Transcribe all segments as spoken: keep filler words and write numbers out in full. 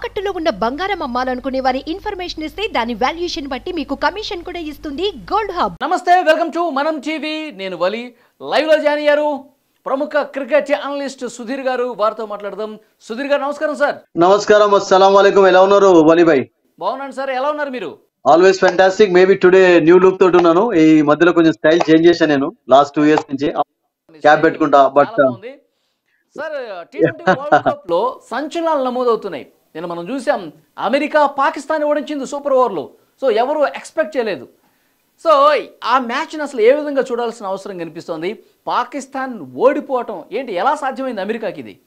తాకట్టులో ఉన్న బంగారం అమ్మాలనుకునే వారి ఇన్ఫర్మేషన్ ఇస్తే దాని వాల్యుయేషన్ బట్టి మీకు కమిషన్ కూడా ఇస్తుంది గోల్డ్ హబ్. నమస్తే, వెల్కమ్ టు మనం టీవీ. నేను వలి. లైవ్ లో జాయిన్ అయ్యారు ప్రముఖ క్రికెట్ అనలిస్ట్ సుధీర్ గారు. వారితో మాట్లాడదాం. సుధీర్ గారు నమస్కారం సార్. నమస్కారం, అస్సలాం వాలేకుం. ఎలా ఉన్నారు వలి భాయ్? బాగున్నాను సార్, ఎలా ఉన్నారు మీరు? Always fantastic. Maybe today new look తోటి ఉన్నాను. ఈ మధ్యలో కొంచెం స్టైల్ చేంజ్ చేశాను నేను లాస్ట్ టూ ఇయర్స్ నుంచి. క్యాప్ పెట్టుకుంటా. But sir, T twenty world cup లో సంచలనాలు నమోదవుతున్నాయి. నేను మనం చూసాం, అమెరికా పాకిస్తాన్ ఓడించింది సూపర్ ఓవర్లో. సో ఎవరు ఎక్స్పెక్ట్ చేయలేదు. సో ఆ మ్యాచ్ని అసలు ఏ విధంగా చూడాల్సిన అవసరం కనిపిస్తోంది? పాకిస్తాన్ ఓడిపోవటం ఏంటి, ఎలా సాధ్యమైంది అమెరికాకి ఇది?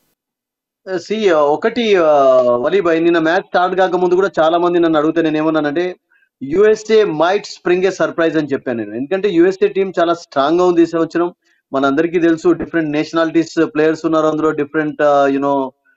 సి ఒకటి వలి భాయ్, నిన్న మ్యాచ్ స్టార్ట్ కాక ముందు కూడా చాలా మంది నన్ను అడిగితే నేను ఏమన్నానంటే USA might spring a surprise అని చెప్పాను నేను. ఎందుకంటే యుఎస్ఏ టీం చాలా స్ట్రాంగ్ గా ఉంది ఈ సంవత్సరం. మనందరికీ తెలుసు, డిఫరెంట్ నేషనాలిటీస్ ప్లేయర్స్ ఉన్నారు అందులో, డిఫరెంట్ యునో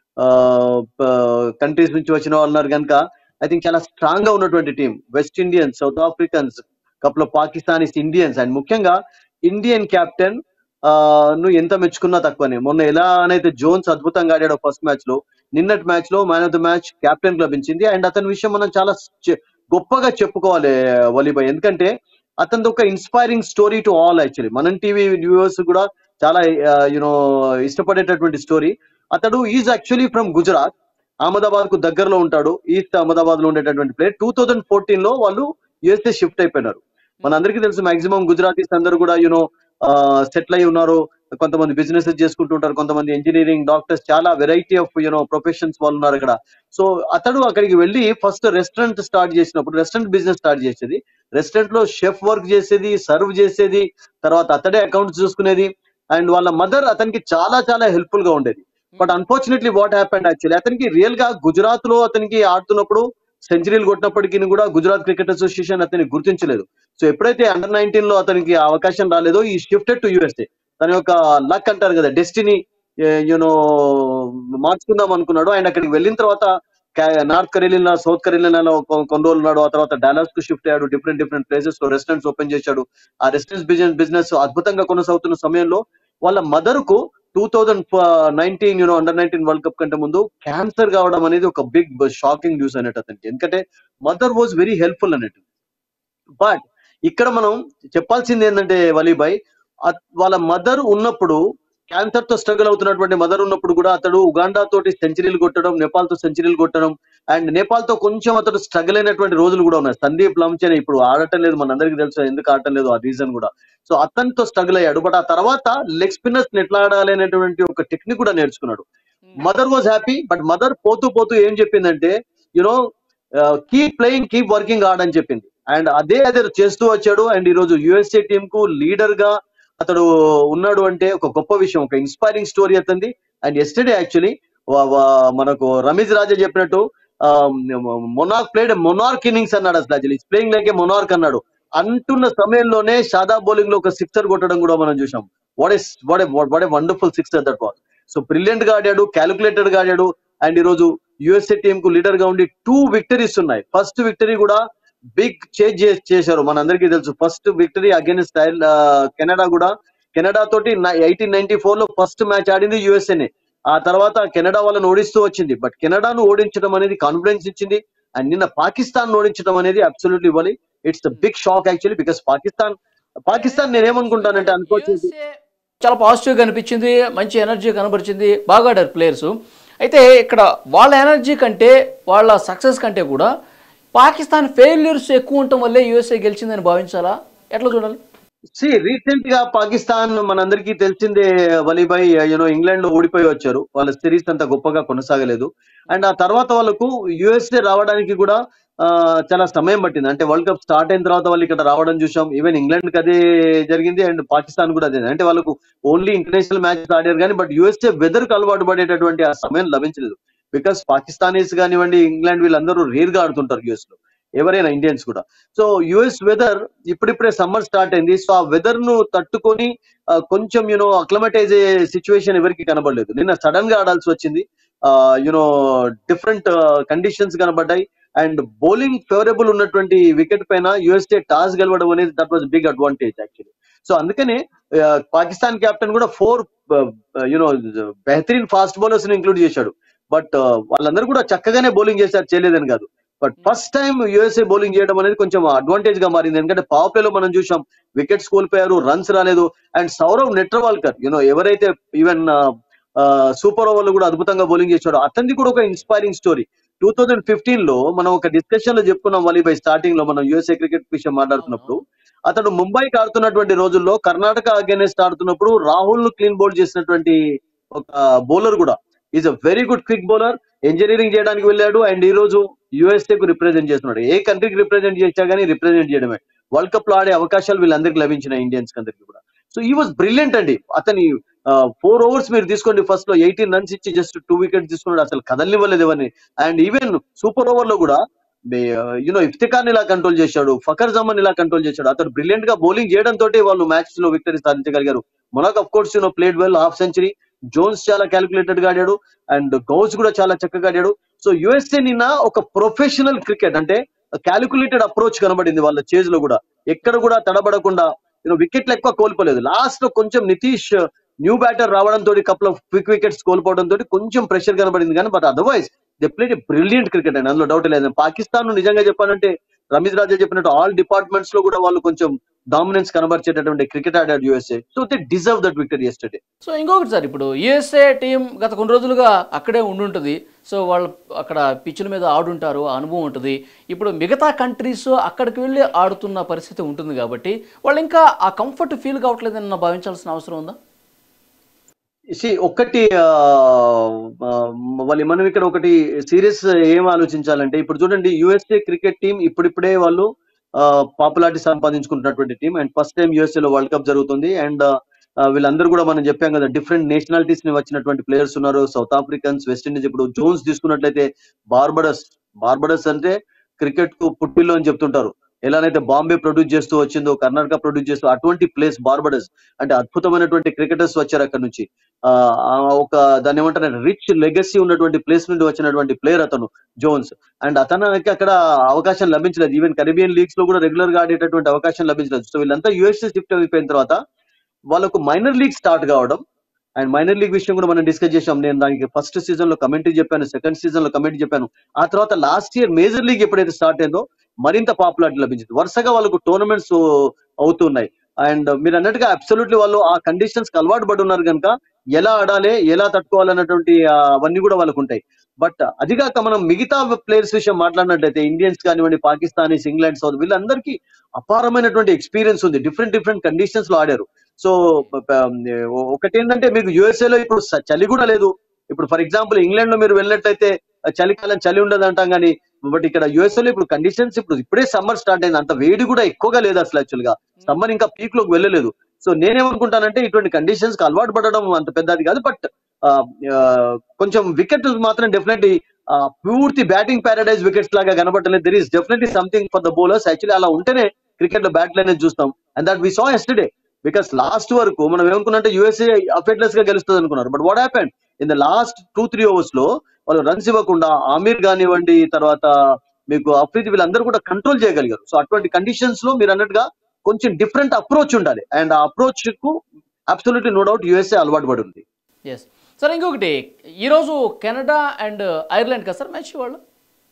కంట్రీస్ నుంచి వచ్చిన వాళ్ళు ఉన్నారు కనుక ఐ థింక్ చాలా స్ట్రాంగ్ గా ఉన్నటువంటి team. West Indians, South Africans, couple of Pakistanis, Indians and ముఖ్యంగా ఇండియన్ కెప్టెన్ నువ్వు ఎంత మెచ్చుకున్నా తక్కువనే. మొన్న ఎలా అనైతే జోన్స్ అద్భుతంగా ఆడాడు ఫస్ట్ మ్యాచ్ లో, నిన్నటి మ్యాచ్ లో man of the match captain కు లభించింది. అండ్ అతని విషయం మనం చాలా గొప్పగా చెప్పుకోవాలి వలీబాయ్. ఎందుకంటే అతనిది ఒక inspiring story to all. Actually మనం టీవీ వ్యూవర్స్ కూడా చాలా యునో ఇష్టపడేటటువంటి స్టోరీ. అతడు is actually from Gujarat, Ahmedabad కు దగ్గరలో ఉంటాడు. ఈస్ట్ అహ్మదాబాద్ లో ఉండేటటువంటి ప్లేయర్. టూ థౌజండ్ ఫోర్టీన్ లో వాళ్ళు యుఎస్ఏ షిఫ్ట్ అయిపోయినారు. మన అందరికీ తెలుసు, మాక్సిమం గుజరాతీస్ అందరూ కూడా యూనో సెటిల్ అయి ఉన్నారు. కొంతమంది బిజినెస్ చేసుకుంటూ ఉంటారు, కొంతమంది ఇంజనీరింగ్, డాక్టర్స్, చాలా వెరైటీ ఆఫ్ యూనో ప్రొఫెషన్స్ వాళ్ళు ఉన్నారు అక్కడ. సో అతడు అక్కడికి వెళ్ళి ఫస్ట్ రెస్టారెంట్ స్టార్ట్ చేసినప్పుడు, రెస్టారెంట్ బిజినెస్ స్టార్ట్ చేసేది, రెస్టారెంట్ లో షెఫ్ వర్క్ చేసేది, సర్వ్ చేసేది, తర్వాత అతడే అకౌంట్స్ చూసుకునేది. అండ్ వాళ్ళ మదర్ అతనికి చాలా చాలా హెల్ప్ఫుల్ గా ఉండేది. But unfortunately what happened, actually అతనికి రియల్ గా గుజరాత్ లో అతనికి ఆడుతున్నప్పుడు సెంచరీలు కొట్టినప్పటికీ కూడా గుజరాత్ క్రికెట్ అసోసియేషన్ అతన్ని గుర్తించలేదు. సో ఎప్పుడైతే అండర్ నైన్టీన్ లో అతనికి అవకాశం రాలేదో ఈ షిఫ్టెడ్ టు యుఎస్ఏ. తన యొక్క లక్ అంటారు కదా, డెస్టినీ యూనో మార్చుకుందాం అనుకున్నాడు. అండ్ అక్కడికి వెళ్ళిన తర్వాత నార్త్ కరోలినా, సౌత్ కరోలినాలో కొన్ని రోజులు ఉన్నాడు. ఆ తర్వాత డాలస్ కు షిఫ్ట్ అయ్యాడు. డిఫరెంట్ డిఫరెంట్ ప్లేసెస్ లో రెస్టారెంట్స్ ఓపెన్ చేశాడు. ఆ రెస్టారెంట్స్ బిజినెస్ బిజినెస్ అద్భుతంగా కొనసాగుతున్న సమయంలో వాళ్ళ మదర్ కు two thousand nineteen you know under nineteen world cup కంటే ముందు క్యాన్సర్ కావడం అనేది ఒక బిగ్ షాకింగ్ న్యూస్ అన్నట్టు అతనికి. ఎందుకంటే మదర్ వాజ్ వెరీ హెల్ప్ఫుల్ అన్నట్టు. బట్ ఇక్కడ మనం చెప్పాల్సింది ఏంటంటే వలీబాయ్, వాళ్ళ మదర్ ఉన్నప్పుడు, క్యాన్సర్ తో స్ట్రగుల్ అవుతున్నటువంటి మదర్ ఉన్నప్పుడు కూడా అతడు ఉగాండా తోటి సెంచరీలు కొట్టడం, నేపాల్ తో సెంచరీలు కొట్టడం, అండ్ నేపాల్ తో కొంచెం అతడు స్ట్రగుల్ అయినటువంటి రోజులు కూడా ఉన్నాయి. సందీప్ లమ్చేనే ఇప్పుడు ఆడటం లేదు, మనందరికీ తెలుసు ఎందుకు ఆడటం లేదు, ఆ రీజన్ కూడా. సో అతనితో స్ట్రగుల్ అయ్యాడు. బట్ ఆ తర్వాత లెగ్ స్పిన్నర్స్ ఎట్లా ఆడాలి అనేటువంటి ఒక టెక్నిక్ కూడా నేర్చుకున్నాడు. Mother was happy. But mother పోతూ పోతూ ఏం చెప్పిందంటే you know keep playing, keep working hard అని చెప్పింది. అండ్ అదే అదే చేస్తూ వచ్చాడు. అండ్ ఈ రోజు యుఎస్ఏ టీమ్ కు లీడర్ గా అతడు ఉన్నాడు అంటే ఒక గొప్ప విషయం, ఒక ఇన్స్పైరింగ్ స్టోరీ అతనిది. అండ్ ఎస్టర్డే యాక్చువల్లీ మనకు రమేష్ రాజా చెప్పినట్టు మొనార్క్ ప్లేడ్ మొనార్క్ ఇన్నింగ్స్ అన్నాడు. అసలు actually playing like a monarch అన్నాడు. అంటున్న సమయంలోనే షాదా బౌలింగ్ లో ఒక సిక్సర్ కొట్టడం కూడా మనం చూసాం. What is what what a wonderful sixer that was. So brilliant గా ఆడాడు, క్యాలిక్యులేటెడ్ గా ఆడాడు. అండ్ ఈ రోజు యుఎస్ఏ టీమ్ కు లీడర్ గా ఉండి టూ విక్టరీస్ ఉన్నాయి. ఫస్ట్ విక్టరీ కూడా బిగ్ చేంజ్ చేశారు, మనందరికీ తెలుసు. ఫస్ట్ విక్టరీ అగైన్స్ కెనడా కూడా. కెనడా తోటి ఎయిటీన్ నైన్టీ ఫోర్ లో ఫస్ట్ మ్యాచ్ ఆడింది యుఎస్ఏనే. ఆ తర్వాత కెనడా వాళ్ళని ఓడిస్తూ వచ్చింది. బట్ కెనడాను ఓడించడం అనేది కాన్ఫిడెన్స్ ఇచ్చింది. అండ్ నిన్న పాకిస్తాన్ ఓడించడం అనేది అబ్సల్యూట్లీ ఇవ్వాలి. It's the big shock actually, because Pakistan Pakistan నేనేమనుకుంటానంటే అనుకోవచ్చు చాలా పాజిటివ్ గా అనిపించింది, మంచి ఎనర్జీ కనబరిచింది, బాగా ఆడారు ప్లేయర్స్. అయితే ఇక్కడ వాళ్ళ ఎనర్జీ కంటే, వాళ్ళ సక్సెస్ కంటే కూడా పాకిస్తాన్ ఫెయిల్యూర్స్ ఎక్కువ ఉండటం వల్లే యుఎస్ఏ గెలిచిందని భావించాలా, ఎట్లా చూడాలి? సి రీసెంట్ గా పాకిస్తాన్ మనందరికీ తెలిసిందే వలీబాయ్, యూనో ఇంగ్లాండ్ లో ఓడిపోయి వచ్చారు. వాళ్ళ సిరీస్ అంత గొప్పగా కొనసాగలేదు. అండ్ ఆ తర్వాత వాళ్ళకు యుఎస్ఏ రావడానికి కూడా ఆ చాలా సమయం పట్టింది. అంటే వరల్డ్ కప్ స్టార్ట్ అయిన తర్వాత వాళ్ళు ఇక్కడ రావడం చూసాం. ఈవెన్ ఇంగ్లాండ్ కి అదే జరిగింది అండ్ పాకిస్తాన్ కూడా అదే. అంటే వాళ్ళకు ఓన్లీ ఇంటర్నేషనల్ మ్యాచెస్ ఆడారు కానీ బట్ యుఎస్ఏ వెదర్ కు అలవాటు పడేటటువంటి ఆ సమయం లభించలేదు. బికాస్ పాకిస్తానీస్ కానివ్వండి, ఇంగ్లాండ్ వీళ్ళందరూ రేర్ గా ఆడుతుంటారు యుఎస్ లో, ఎవరైనా ఇండియన్స్ కూడా. సో యుఎస్ వెదర్ ఇప్పుడిప్పుడే సమ్మర్ స్టార్ట్ అయింది. సో ఆ వెదర్ ను తట్టుకొని కొంచెం యూనో అక్లమటైజ్ అయ్యే సిచ్యువేషన్ ఎవరికి కనబడలేదు. నిన్న సడన్ గా ఆడాల్సి వచ్చింది. యునో డిఫరెంట్ కండిషన్స్ కనబడ్డాయి. అండ్ బౌలింగ్ ఫేవరబుల్ ఉన్నటువంటి వికెట్ పైన యుఎస్ఏ టాస్ గెలవడం అనేది that was big advantage actually. So అందుకనే పాకిస్తాన్ కెప్టెన్ కూడా ఫోర్ యునో బెహతరీన్ ఫాస్ట్ బౌలర్స్ ని ఇంక్లూడ్ చేశాడు. బట్ వాళ్ళందరూ కూడా చక్కగానే బౌలింగ్ చేశారు, చేయలేదని కాదు. But first time USA bowling చేయడం అనేది కొంచెం అడ్వాంటేజ్ గా మారింది. ఎందుకంటే పవర్ ప్లే లో మనం చూసాం వికెట్స్ కోల్పోయారు, రన్స్ రాలేదు. అండ్ సౌరవ్ నెట్రవాల్కర్ యూనో ఎవరైతే ఈవెన్ సూపర్ ఓవర్ లో కూడా అద్భుతంగా బౌలింగ్ చేశాడు, అతనిది కూడా ఒక inspiring story. Two thousand fifteen లో మనం ఒక డిస్కషన్ లో చెప్పుకున్నాం వలీభాయ్, స్టార్టింగ్ లో మనం యుఎస్ఏ క్రికెట్ విషయం మాట్లాడుతున్నప్పుడు, అతడు ముంబైకి ఆడుతున్నటువంటి రోజుల్లో కర్ణాటక అగైనెస్ట్ ఆడుతున్నప్పుడు రాహుల్ ను క్లీన్ బౌల్డ్ చేసినటువంటి ఒక బౌలర్ కూడా. Is a very good quick bowler. Engineering చేయడానికి వెళ్ళాడు అండ్ ఈ రోజు యుఎస్ఏ కు రిప్రజెంట్ చేస్తున్నాడు. ఏ కంట్రీకి రిప్రజెంట్ చేశా కానీ రిప్రజెంట్ చేయడమే. వరల్డ్ కప్ లో ఆడే అవకాశాలు వీళ్ళందరికీ లభించినాయి, ఇండియన్స్ అందరికీ కూడా. సో ఈ వాజ్ బ్రిలియంట్ అండి. అతని ఫోర్ ఓవర్స్ మీరు తీసుకోండి, ఫస్ట్ లో ఎయిటీన్ రన్స్ ఇచ్చి జస్ట్ టూ వికెట్స్ తీసుకున్నాడు, అసలు కదలనివ్వలేదు ఎవరిని. అండ్ ఈవెన్ సూపర్ ఓవర్ లో కూడా యూనో ఇఫ్తికార్ ఇలా కంట్రోల్ చేశాడు, ఫకర్ జమన్ ఇలా కంట్రోల్ చేశాడు. అతను బ్రిలియంట్ గా బౌలింగ్ చేయడం తోటి వాళ్ళు మ్యాచ్ లో విక్టరీ సాధించగలిగారు. Monank of course you know played well, half century. Jones చాలా క్యాలిక్యులేటెడ్ గా ఆడాడు అండ్ గౌస్ కూడా చాలా చక్కగా ఆడాడు. సో యుఎస్ఏ నిన్న ఒక ప్రొఫెషనల్ క్రికెట్ అంటే క్యాలిక్యులేటెడ్ అప్రోచ్ కనబడింది వాళ్ళ చేజ్ లో కూడా. ఎక్కడ కూడా తడబడకుండా యూనో వికెట్లు ఎక్కువ కోల్పోలేదు. లాస్ట్ లో కొంచెం నితీష్ న్యూ బ్యాటర్ రావడంతో కపుల్ ఆఫ్ క్విక్ వికెట్స్ కోల్పోవడం తోటి కొంచెం ప్రెషర్ కనబడింది కానీ, but otherwise they played a brilliant cricket అండి, అందులో డౌట్ లేదు. పాకిస్తాన్ నిజంగా చెప్పాలంటే రమీజ్ రాజా చెప్పినట్టు ఆల్ డిపార్ట్మెంట్స్ లో కూడా వాళ్ళు కొంచెం డామినెన్స్ కనబర్చేటటువంటి క్రికెట్ ఆడాడు USA. So they deserve that victory yesterday. So ఇంకొకటి సార్, ఇప్పుడు యుఎస్ఏ టీం గత కొన్ని రోజులుగా అక్కడే ఉండుంటుంది. సో వాళ్ళు అక్కడ పిచ్చుల మీద ఆడుంటారు, ఆ అనుభవం ఉంటుంది. ఇప్పుడు మిగతా కంట్రీస్ అక్కడికి వెళ్ళి ఆడుతున్న పరిస్థితి ఉంటుంది కాబట్టి వాళ్ళు ఇంకా ఆ కంఫర్ట్ ఫీల్ కావట్లేదని భావించాల్సిన అవసరం ఉందా? ఒక్కటి వాళ్ళు మనం ఇక్కడ ఒకటి సీరియస్ ఏం ఆలోచించాలంటే, ఇప్పుడు చూడండి యుఎస్ఏ క్రికెట్ టీం ఇప్పుడిప్పుడే వాళ్ళు పాపులారిటీ సంపాదించుకుంటున్నటువంటి team. And first time USA లో వరల్డ్ కప్ జరుగుతుంది. అండ్ వీళ్ళందరూ కూడా మనం చెప్పాం కదా, డిఫరెంట్ నేషనాలిటీస్ ని వచ్చినటువంటి ప్లేయర్స్ ఉన్నారు. South Africans, West Indies. ఇప్పుడు జోన్స్ తీసుకున్నట్లయితే బార్బడస్ బార్బడస్ అంటే క్రికెట్ కు పుట్టిల్లు అని చెప్తుంటారు. ఎలానైతే బాంబే ప్రొడ్యూస్ చేస్తూ వచ్చిందో, కర్ణాటక ప్రొడ్యూస్ చేస్తూ, అటువంటి ప్లేస్ బార్బడస్. అంటే అద్భుతమైనటువంటి క్రికెటర్స్ వచ్చారు అక్కడ నుంచి. ఆ ఒక దాన్ని ఏమంటారు, రిచ్ లెగసీ ఉన్నటువంటి ప్లేస్ నుండి వచ్చినటువంటి ప్లేయర్ అతను జోన్స్. అండ్ అతనికి అక్కడ అవకాశం లభించలేదు. ఈవెన్ కరీబియన్ లీగ్స్ లో కూడా రెగ్యులర్ గా ఆడేటటువంటి అవకాశం లభించలేదు. సో వీళ్ళంతా యుఎస్ఏ షిఫ్ట్ అయిపోయిన తర్వాత వాళ్ళకు మైనర్ లీగ్ స్టార్ట్ కావడం. అండ్ మైనర్ లీగ్ విషయం కూడా మనం డిస్కస్ చేసాం. నేను దానికి ఫస్ట్ సీజన్ లో కమెంటరీ చెప్పాను, సెకండ్ సీజన్ లో కమెంటరీ చెప్పాను. ఆ తర్వాత లాస్ట్ ఇయర్ మేజర్ లీగ్ ఎప్పుడైతే స్టార్ట్ అయిందో మరింత పాపులారిటీ లభించింది. వరుసగా వాళ్ళకు టోర్నమెంట్స్ అవుతున్నాయి. అండ్ మీరు అన్నట్టుగా అబ్సల్యూట్లీ వాళ్ళు ఆ కండిషన్స్ కి అలవాటు పడి ఉన్నారు కనుక ఎలా ఆడాలి, ఎలా తట్టుకోవాలన్నటువంటి అవన్నీ కూడా వాళ్ళకు ఉంటాయి. బట్ అదిగాక మనం మిగతా ప్లేయర్స్ విషయం మాట్లాడినట్లయితే ఇండియన్స్ కానివ్వండి, పాకిస్తానీస్, ఇంగ్లాండ్, సౌత్, వీళ్ళందరికీ అపారమైనటువంటి ఎక్స్పీరియన్స్ ఉంది. డిఫరెంట్ డిఫరెంట్ కండిషన్స్ లో ఆడారు. సో ఒకటి ఏంటంటే మీకు యుఎస్ఏలో ఇప్పుడు చలి కూడా లేదు. ఇప్పుడు ఫర్ ఎగ్జాంపుల్ ఇంగ్లాండ్ లో మీరు వెళ్ళినట్లయితే చలికాలం చలి ఉండదు అంటాం కానీ, బట్ ఇక్కడ యుఎస్ఏలో ఇప్పుడు కండిషన్స్ ఇప్పుడు ఇప్పుడే సమ్మర్ స్టార్ట్ అయింది, అంత వేడి కూడా ఎక్కువగా లేదు అసలు. యాక్చువల్ గా సమ్మర్ ఇంకా పీక్ లోకి వెళ్ళలేదు. సో నేనేమనుకుంటానంటే ఇటువంటి కండిషన్స్ కి అలవాటు పడడం అంత పెద్దది కాదు. బట్ కొంచెం వికెట్ మాత్రం డెఫినెట్లీ పూర్తి బ్యాటింగ్ ప్యారడైజ్ వికెట్స్ లాగా కనబడలేదు. There is definitely something for the bowlers. Actually అలా ఉంటేనే క్రికెట్ లో బ్యాట్లు అనేది చూస్తాం. And that we saw yesterday. Because last వరకు మనం ఏమనుకున్నట్టే యుఎస్ఏ అఫెక్ట్లెస్ గా గెలుస్తుంది అనుకున్నారు. But what happened in the last two three overs లో వాళ్ళు రన్స్ ఇవ్వకుండా ఆమీర్ కానివ్వండి, తర్వాత మీకు అఫ్రీది, వీళ్ళందరూ కూడా కంట్రోల్ చేయగలిగారు. సో అటువంటి కండిషన్స్ లో మీరు అన్నట్టుగా కొంచెం డిఫరెంట్ అప్రోచ్ ఉండాలి. అండ్ ఆ అప్రోచ్ కు అబ్సల్యూట్లీ నో డౌట్ యుఎస్ఏ అలవాటు పడి ఉంది. ఎస్ సార్, ఇంకొకటి ఈరోజు కెనడా అండ్ ఐర్లాండ్ కదా సార్ మ్యాచ్ వాళ్ళు?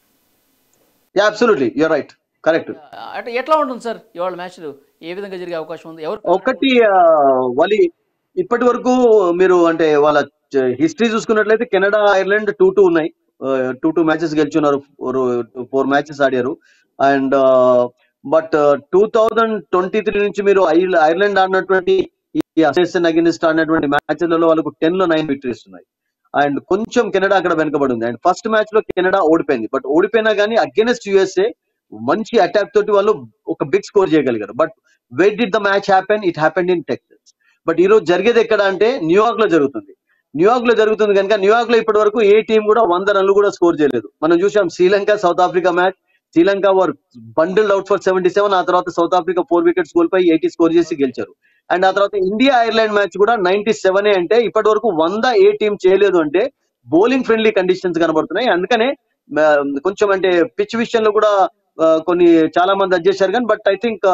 Yeah absolutely you're right, correct. అంటే ఎట్లా ఉంటుంది సార్ ఇవాళ మ్యాచ్, ఏ విధంగా జరిగే అవకాశం ఉంది? ఎవరు ఒకటి వాళ్ళు ఇప్పటి వరకు మీరు అంటే వాళ్ళ హిస్టరీ చూసుకున్నట్లయితే కెనడా, ఐర్లాండ్ టూ టూ ఉన్నాయి. టూ టూ మ్యాచెస్ గెలుచున్నారు, ఫోర్ మ్యాచెస్ ఆడారు. And but two thousand twenty three నుంచి మీరు ఐర్లాండ్ ఆడినటువంటి ఈ అసెషన్ అగైన్స్ట్ ఆడినటువంటి మ్యాచ్లలో వాళ్ళకు టెన్ లో నైన్ విక్టరీస్ ఉన్నాయి. అండ్ కొంచెం కెనడా అక్కడ వెనుకబడి ఉంది. అండ్ ఫస్ట్ మ్యాచ్ లో కెనడా ఓడిపోయింది. బట్ ఓడిపోయినా కానీ అగైన్స్ట్ యుఎస్ఏ మంచి అటాక్ తోటి వాళ్ళు ఒక బిగ్ స్కోర్ చేయగలిగారు. But where did the match happen? It happened in Texas. But ఈ రోజు జరిగేది ఎక్కడ అంటే న్యూయార్క్ లో జరుగుతుంది. న్యూయార్క్ లో జరుగుతుంది కనుక న్యూయార్క్ లో ఇప్పటి వరకు ఏ టీం కూడా వంద రన్లు కూడా స్కోర్ చేయలేదు. మనం చూసాం Sri Lanka south Africa match. Sri Lanka were bundled out for seventy seven. ఆ తర్వాత సౌత్ ఆఫ్రికా ఫోర్ వికెట్స్ కోల్పోయి ఎయిటీ స్కోర్ చేసి గెలిచారు. అండ్ ఆ తర్వాత ఇండియా ఐర్లాండ్ మ్యాచ్ కూడా నైన్టీ సెవెన్ అంటే ఇప్పటి వరకు వంద ఏ టీం చేయలేదు. అంటే బౌలింగ్ ఫ్రెండ్లీ కండిషన్స్ కనబడుతున్నాయి. అందుకనే కొంచెం అంటే పిచ్ విషయంలో కూడా కొన్ని చాలా మంది అడ్జస్ట్ చేశారు కానీ, బట్ ఐ థింక్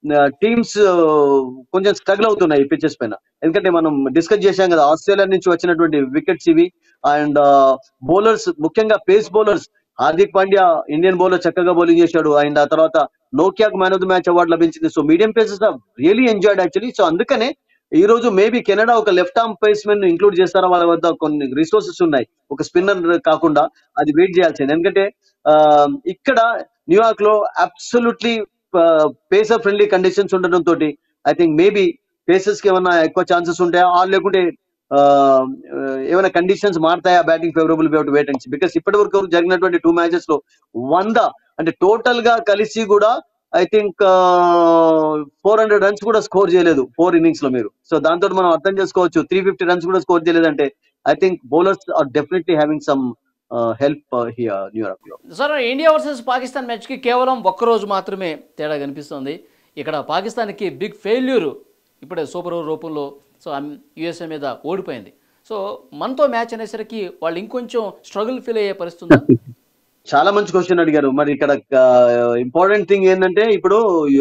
టీమ్స్ కొంచెం స్ట్రగుల్ అవుతున్నాయి ఈ పిచెస్ పైన. ఎందుకంటే మనం డిస్కస్ చేశాం కదా, ఆస్ట్రేలియా నుంచి వచ్చినటువంటి వికెట్స్ ఇవి. అండ్ బౌలర్స్, ముఖ్యంగా pace bowlers, Hardik Pandya Indian bowler చక్కగా బౌలింగ్ చేశాడు. అండ్ ఆ తర్వాత నోకియాకు man of the match award లభించింది. So medium pacers are really enjoyed actually. So అందుకనే ఈ రోజు మేబీ కెనడా ఒక లెఫ్ట్ ఆర్మ్ పేస్మెన్ ఇంక్లూడ్ చేస్తారా, వాళ్ళ వద్ద కొన్ని రిసోర్సెస్ ఉన్నాయి, ఒక స్పిన్నర్ కాకుండా. అది వెయిట్ చేయాల్సింది. ఎందుకంటే ఆ, ఇక్కడ న్యూయార్క్ లో అబ్సల్యూట్లీ పేసర్ ఫ్రెండ్లీ కండిషన్స్ ఉండడం తోటి ఐ థింక్ మేబీ పేసర్స్ కి ఏమైనా ఎక్కువ ఛాన్సెస్ ఉంటాయా, ఆ లేకుంటే ఆ, ఏమైనా కండిషన్స్ మారుతాయా batting favourable wait and because ఇప్పటి వరకు జరిగినటువంటి టూ మ్యాచెస్ లో వంద అంటే టోటల్ గా కలిసి కూడా I think four hundred runs కూడా స్కోర్ చేయలేదు ఫోర్ ఇన్నింగ్స్ లో మీరు. సో దాంతో మనం అర్థం చేసుకోవచ్చు, త్రీ ఫిఫ్టీ రన్స్ కూడా స్కోర్ చేయలేదంటే I think bowlers are definitely having some help here New York లో. సార్, ఇండియా వర్సెస్ పాకిస్తాన్ మ్యాచ్కి కేవలం ఒక్కరోజు మాత్రమే తేడా కనిపిస్తుంది. ఇక్కడ పాకిస్తాన్కి బిగ్ ఫెయిల్యూర్ ఇప్పుడే సూపర్ ఓవర్ రూపంలో సో యూఎస్ఏ మీద ఓడిపోయింది. సో మనతో మ్యాచ్ అనేసరికి వాళ్ళు ఇంకొంచెం స్ట్రగుల్ ఫీల్ అయ్యే పరిస్థితి ఉందా? చాలా మంచి క్వశ్చన్ అడిగారు. మరి ఇక్కడ ఇంపార్టెంట్ థింగ్ ఏంటంటే ఇప్పుడు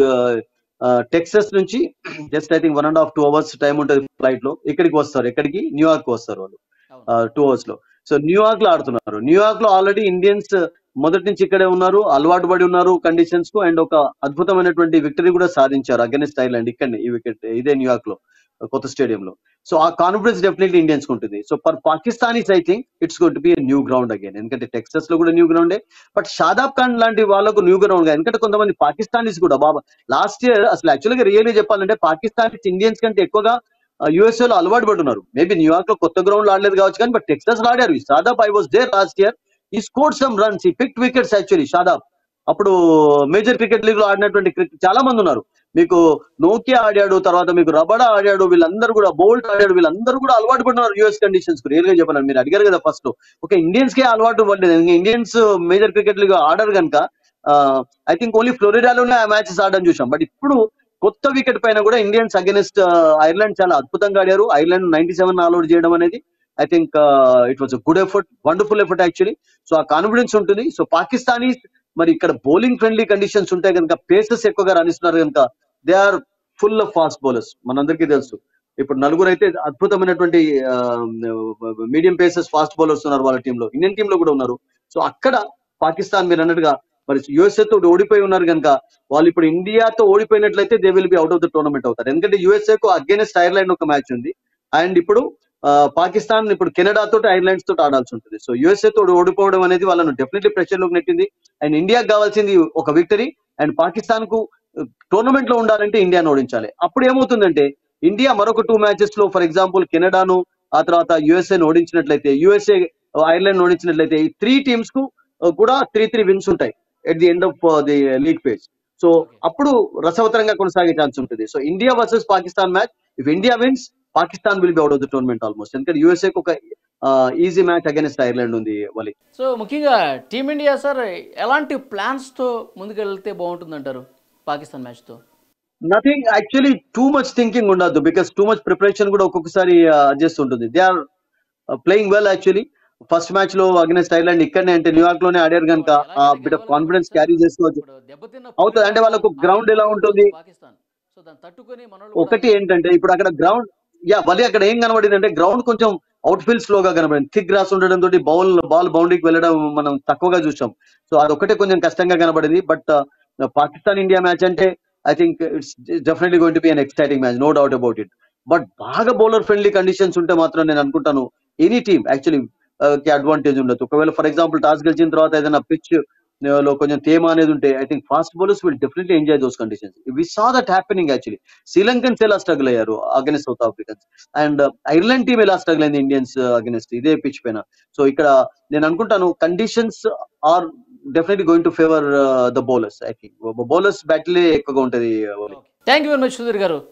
టెక్సస్ నుంచి just I think one and half two hours time ఉంటుంది ఫ్లైట్ లో. ఇక్కడికి వస్తారు, ఎక్కడికి న్యూయార్క్ వస్తారు వాళ్ళు టూ అవర్స్ లో. సో న్యూయార్క్ లో ఆడుతున్నారు. న్యూయార్క్ లో ఆల్రెడీ ఇండియన్స్ మొదటి నుంచి ఇక్కడే ఉన్నారు, అలవాటు పడి ఉన్నారు కండిషన్స్ కు. అండ్ ఒక అద్భుతమైనటువంటి విక్టరీ కూడా సాధించారు అగెన్స్ట్ ఐర్లాండ్ ఇక్కడ ఈ వికెట్ ఇదే న్యూయార్క్ లో కొత్త స్టేడియంలో. సో ఆ కాన్ఫిడెన్స్ డెఫినెట్లీ ఇండియన్స్ ఉంటుంది. So for Pakistanis I think it's going to be new ground again. ఎందుకంటే టెక్సస్ లో కూడా న్యూ గ్రౌండే, బట్ షాదాబ్ ఖాన్ లాంటి వాళ్ళకు న్యూ గ్రౌండ్. ఎందుకంటే కొంతమంది పాకిస్తానీస్ కూడా బాబా లాస్ట్ ఇయర్ అసలు యాక్చువల్గా రియల్లీ చెప్పాలంటే పాకిస్తానీస్ ఇండియన్స్ కంటే ఎక్కువగా యూఎస్ఏ లో అలవాటు పడుతున్నారు. మేబీ న్యూయార్క్ లో కొత్త గ్రౌండ్ ఆడలేదు కావచ్చు కానీ బట్ టెక్సస్ లో ఆడారు. Shadab I was there last year, he scored some runs, he picked wickets actually. Shadab అప్పుడు మేజర్ క్రికెట్ లీగ్ లో ఆడినటువంటి చాలా మంది ఉన్నారు. మీకు నోకియా ఆడాడు, తర్వాత మీకు రబడా ఆడాడు, వీళ్ళందరూ కూడా బోల్ట్ ఆడాడు, వీళ్ళందరూ కూడా అలవాటు పడినారు యూఎస్ కండిషన్స్ కు. రియల్ గా చెప్పాలని మీరు అడిగారు కదా ఫస్ట్, ఒక ఇండియన్స్ కే అలవాటు పడలేదు. ఇండియన్స్ మేజర్ క్రికెట్ లీగ్ ఆడారు కనుక ఐ థింక్ ఓన్లీ ఫ్లోరిడాలోనే ఆ మ్యాచెస్ ఆడడం చూసాం. బట్ ఇప్పుడు కొత్త వికెట్ పైన కూడా ఇండియన్స్ అగెన్స్ట్ ఐర్లాండ్ చాలా అద్భుతంగా ఆడారు. ఐర్లాండ్ నైన్టీ సెవెన్ ఆల్అౌట్ చేయడం అనేది I think it was good effort, wonderful effort actually. So ఆ కాన్ఫిడెన్స్ ఉంటుంది. సో పాకిస్తానీ మరి ఇక్కడ బౌలింగ్ ఫ్రెండ్లీ కండిషన్స్ ఉంటాయి కనుక, పేసెస్ ఎక్కువగా రాణిస్తున్నారు కనుక they are full of fast bowlers. మనందరికీ తెలుసు ఇప్పుడు నలుగురు అయితే అద్భుతమైనటువంటి మీడియం పేసెస్ ఫాస్ట్ బౌలర్స్ ఉన్నారు వాళ్ళ టీంలో, ఇండియన్ టీంలో కూడా ఉన్నారు. సో అక్కడ పాకిస్తాన్ మీరు అన్నట్టుగా మరి యుఎస్ఏ తో ఓడిపోయి ఉన్నారు కనుక వాళ్ళు ఇప్పుడు ఇండియాతో ఓడిపోయినట్లయితే they will be out of the tournament అవుతారు. ఎందుకంటే యుఎస్ఏ కు అగైనెస్ట్ ఐర్లాండ్ ఒక మ్యాచ్ ఉంది, అండ్ ఇప్పుడు పాకిస్తాన్ ఇప్పుడు కెనడా తోటి ఐర్లాండ్స్ తోటి ఆడాల్సి ఉంటుంది. సో యుఎస్ఏ తో ఓడిపోవడం అనేది వాళ్ళను డెఫినెట్లీ ప్రెషర్ లోకి నెట్టింది. అండ్ ఇండియాకి కావాల్సింది ఒక విక్టరీ, అండ్ పాకిస్తాన్ కు టోర్నమెంట్ లో ఉండాలంటే ఇండియాను ఓడించాలి. అప్పుడు ఏమవుతుందంటే ఇండియా మరొక టూ మ్యాచెస్ లో ఫర్ ఎగ్జాంపుల్ కెనడాను ఆ తర్వాత యుఎస్ఏను ఓడించినట్లయితే, యుఎస్ఏ ఐర్లాండ్ ఓడించినట్లయితే ఈ త్రీ టీమ్స్ కు కూడా త్రీ త్రీ విన్స్ ఉంటాయి at the end of the league phase. So అప్పుడు రసవతరంగా కొనసాగే ఛాన్స్ ఉంటుంది. So India versus Pakistan match, if India wins Pakistan will be out of the tournament almost. ఎందుకంటే యూఎస్ఏకి ఒక ఈజీ మ్యాచ్ అగైనెస్ట్ ఐర్లాండ్ ఉంది వలి. సో ముఖ్యంగా టీమిండియా సార్ ఎలాంటి ప్లాన్స్ తో ముందుకెళ్తే బాగుంటుంది అంటారు పాకిస్తాన్ మ్యాచ్ తో? Nothing actually too much thinking ఉండదు, బికాస్ టూ మచ్ ప్రిపరేషన్ కూడా ఒక్కొక్కసారి చేస్తుంటుంది. They are playing well actually. First match లో అగైనెస్ట్ ఐర్లాండ్ ఇక్కడనే అంటే న్యూయార్క్ లోనే ఆడారు కనుక ఆ బిట్ ఆఫ్ కాన్ఫిడెన్స్ క్యారీ చేసుకోవచ్చు అవుతుంది. అంటే వాళ్ళకు గ్రౌండ్ ఎలా ఉంటుంది ఒకటి ఏంటంటే ఇప్పుడు అక్కడ గ్రౌండ్ యా మళ్ళీ అక్కడ ఏం కనబడింది అంటే గ్రౌండ్ కొంచెం అవుట్ ఫీల్డ్ స్లోగా కనబడింది. థిక్ గ్రాస్ ఉండడం తోటి బౌల్ బాల్ బౌండరీకి వెళ్ళడం మనం తక్కువగా చూసాం. సో అదొకటే కొంచెం కష్టంగా కనబడింది. బట్ పాకిస్తాన్ ఇండియా మ్యాచ్ అంటే I think it's definitely going to be an exciting match, no doubt about it. But బాగా బౌలర్ ఫ్రెండ్లీ కండిషన్స్ ఉంటే మాత్రం నేను అనుకుంటాను ఎనీ టీమ్ యాక్చువల్లీ కి అడ్వాంటేజ్ ఉండదు. ఒకవేళ ఫర్ ఎగ్జాంపుల్ టాస్ గెలిచిన తర్వాత ఏదైనా పిచ్ లో కొంచెం తేమ అనేది ఉంటే I think fast bowlers will definitely enjoy those conditions. We saw that happening actually. Sri Lankans ఎలా స్ట్రగుల్ అయ్యారు against south Africans, and Ireland team ఎలా స్ట్రగుల్ అయింది ఇండియన్స్ అగెన్స్ట్ ఇదే పిచ్ పైన. సో ఇక్కడ నేను అనుకుంటాను conditions are definitely going to favour the bowlers. I think bowlers battle ఎక్కువగా ఉంటది. Thank you very much Sudhir గారు.